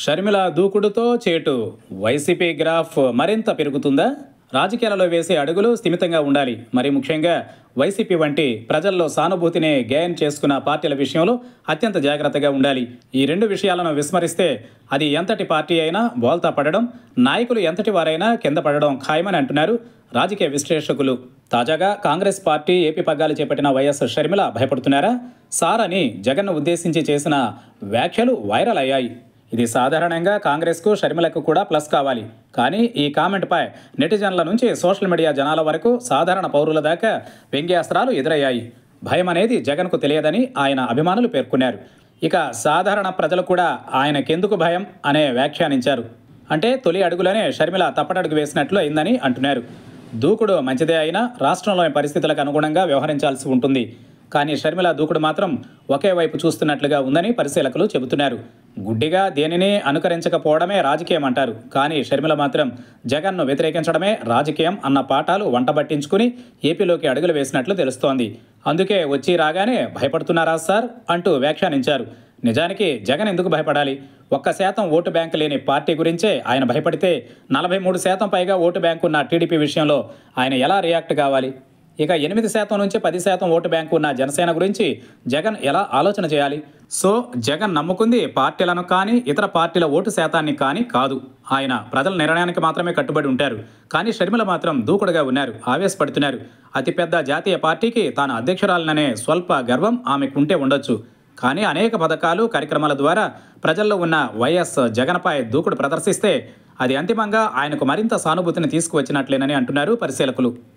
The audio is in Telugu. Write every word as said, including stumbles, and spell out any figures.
షర్మిల దూకుడుతో చేటు వైసీపీ గ్రాఫ్ మరింత పెరుగుతుందా? రాజకీయాలలో వేసే అడుగులు స్థిమితంగా ఉండాలి. మరి ముఖ్యంగా వైసీపీ వంటి ప్రజల్లో సానుభూతిని గెయిన్ చేసుకున్న పార్టీల విషయంలో అత్యంత జాగ్రత్తగా ఉండాలి. ఈ రెండు విషయాలను విస్మరిస్తే అది ఎంతటి పార్టీ అయినా బోల్తా పడడం, నాయకులు ఎంతటి వారైనా కింద పడడం ఖాయమని అంటున్నారు రాజకీయ విశ్లేషకులు. తాజాగా కాంగ్రెస్ పార్టీ ఏపీ పగ్గాలు చేపట్టిన వైఎస్ షర్మిల భయపడుతున్నారా? సార్ అని జగన్ను ఉద్దేశించి చేసిన వ్యాఖ్యలు వైరల్ అయ్యాయి. ఇది సాధారణంగా కాంగ్రెస్కు షర్మిలకు కూడా ప్లస్ కావాలి. కానీ ఈ కామెంట్పై నెటిజన్ల నుంచి సోషల్ మీడియా జనాల వరకు సాధారణ పౌరుల దాకా వ్యంగ్యాస్త్రాలు ఎదురయ్యాయి. భయం అనేది జగన్కు తెలియదని ఆయన అభిమానులు పేర్కొన్నారు. ఇక సాధారణ ప్రజలు కూడా ఆయనకెందుకు భయం అనే వ్యాఖ్యానించారు. అంటే తొలి అడుగులోనే షర్మిల తప్పటడుగు వేసినట్లు అయిందని అంటున్నారు. దూకుడు మంచిదే అయినా రాష్ట్రంలోని పరిస్థితులకు అనుగుణంగా వ్యవహరించాల్సి ఉంటుంది. కానీ షర్మిల దూకుడు మాత్రం ఒకే వైపు చూస్తున్నట్లుగా ఉందని పరిశీలకులు చెబుతున్నారు. గుడ్డిగా దేనిని అనుకరించకపోవడమే రాజకీయం అంటారు. కానీ షర్మిల మాత్రం జగన్ను వ్యతిరేకించడమే రాజకీయం అన్న పాఠాలు వంటబట్టించుకుని ఏపీలోకి అడుగులు వేసినట్లు తెలుస్తోంది. అందుకే వచ్చి రాగానే భయపడుతున్నారా సార్ అంటూ వ్యాఖ్యానించారు. నిజానికి జగన్ ఎందుకు భయపడాలి? ఒక్క శాతం ఓటు బ్యాంకు లేని పార్టీ గురించే ఆయన భయపడితే నలభై మూడు శాతం పైగా ఓటు బ్యాంకు ఉన్న టీడీపీ విషయంలో ఆయన ఎలా రియాక్ట్ కావాలి? ఇక ఎనిమిది శాతం నుంచి పది శాతం ఓటు బ్యాంకు ఉన్న జనసేన గురించి జగన్ ఎలా ఆలోచన చేయాలి? సో జగన్ నమ్ముకుంది పార్టీలను కానీ ఇతర పార్టీల ఓటు శాతాన్ని కానీ కాదు. ఆయన ప్రజల నిర్ణయానికి మాత్రమే కట్టుబడి ఉంటారు. కానీ షర్మిల మాత్రం దూకుడుగా ఉన్నారు, ఆవేశపడుతున్నారు. అతిపెద్ద జాతీయ పార్టీకి తాను అధ్యక్షురాలననే స్వల్ప గర్వం ఆమెకు ఉంటే ఉండొచ్చు. కానీ అనేక పథకాలు కార్యక్రమాల ద్వారా ప్రజల్లో ఉన్న వైఎస్ జగన్పై దూకుడు ప్రదర్శిస్తే అది అంతిమంగా ఆయనకు మరింత సానుభూతిని తీసుకువచ్చినట్లేనని అంటున్నారు పరిశీలకులు.